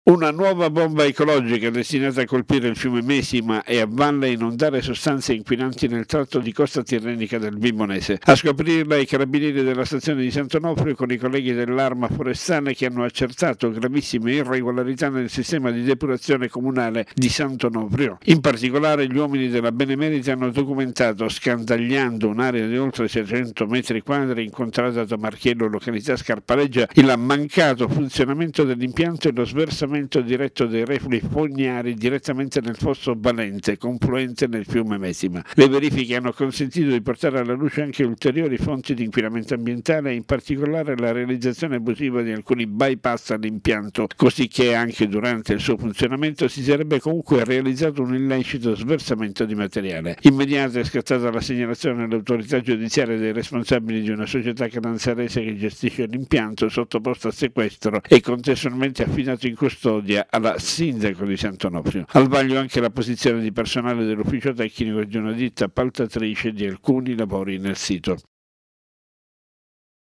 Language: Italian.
Una nuova bomba ecologica destinata a colpire il fiume Mesima e a valle inondare sostanze inquinanti nel tratto di costa tirrenica del Vibonese. A scoprirla i carabinieri della stazione di Sant'Onofrio con i colleghi dell'Arma Forestale che hanno accertato gravissime irregolarità nel sistema di depurazione comunale di Sant'Onofrio. In particolare gli uomini della Benemerita hanno documentato, scandagliando un'area di oltre 600 metri quadri incontrata da Marchiello, località Scarpareggia, il mancato funzionamento dell'impianto e lo sversamento diretto dei reflui fognari direttamente nel fosso Valente, confluente nel fiume Mesima. Le verifiche hanno consentito di portare alla luce anche ulteriori fonti di inquinamento ambientale e in particolare la realizzazione abusiva di alcuni bypass all'impianto, così che anche durante il suo funzionamento si sarebbe comunque realizzato un illecito sversamento di materiale. Immediata è scattata la segnalazione all'autorità giudiziaria dei responsabili di una società catanzarese che gestisce l'impianto, sottoposta a sequestro e contestualmente affidato in custodia alla sindaco di Sant'Onofrio. Al vaglio anche la posizione di personale dell'ufficio tecnico di una ditta appaltatrice di alcuni lavori nel sito.